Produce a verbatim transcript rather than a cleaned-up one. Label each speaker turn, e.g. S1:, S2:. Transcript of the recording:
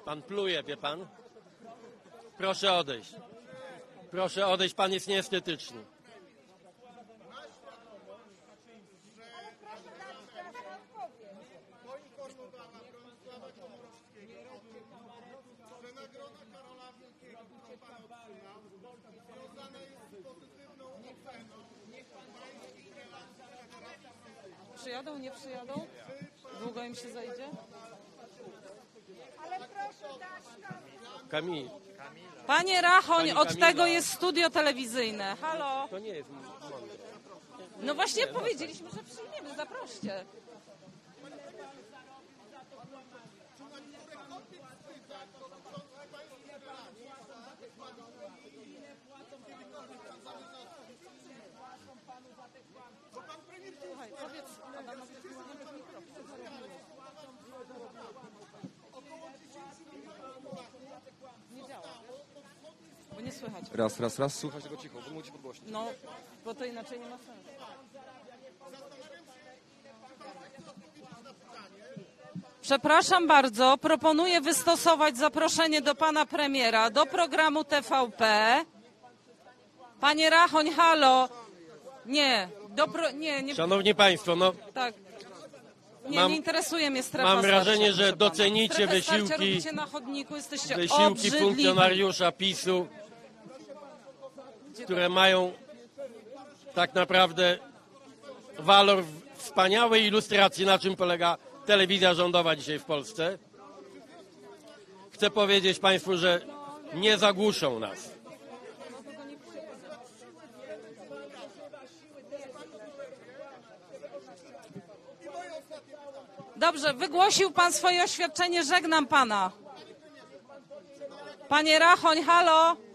S1: Pan pluje, wie pan? Proszę odejść. Proszę odejść, pan jest nieestetyczny.
S2: Poinformowała Bronisława Komorowskiego, że nagroda Karola Wielkiego, którą pan otrzymał, związana jest z pozytywną oceną pańskich relacji z Federacją Rosyjską.
S3: Przyjadą, nie przyjadą? Długo im się zajdzie?
S4: Ale proszę dać nam.
S1: Kamil,
S3: Panie Rachoń,
S1: Pani
S3: od
S1: Kamilo.
S3: tego jest studio telewizyjne. Halo?
S1: to nie jest mądre.
S3: No właśnie powiedzieliśmy, że przyjmiemy, zaproście. Słuchaj, powiedz Adamowi, że nie działa. Bo nie słychać.
S5: Raz, raz, raz, słuchaj tego cicho, bo mówić podgłośnie.
S3: No, bo to inaczej nie ma sensu. Przepraszam bardzo, proponuję wystosować zaproszenie do pana premiera do programu T V P. Panie Rachoń, halo. Nie, do pro... nie, nie,
S1: Szanowni państwo, no
S3: tak. Nie,
S1: Mam-
S3: nie interesuje mnie strefa
S1: mam
S3: starcia,
S1: wrażenie, że
S3: proszę pana.
S1: docenicie
S3: Strefę starcia
S1: wysiłki-
S3: robicie na chodniku, jesteście
S1: wysiłki
S3: obrzydliwi.
S1: funkcjonariusza PiSu, które mają tak naprawdę walor wspaniałej ilustracji, na czym polega telewizja rządowa dzisiaj w Polsce. Chcę powiedzieć państwu, że nie zagłuszą nas.
S3: Dobrze, wygłosił pan swoje oświadczenie, żegnam pana. Panie Rachoń, halo.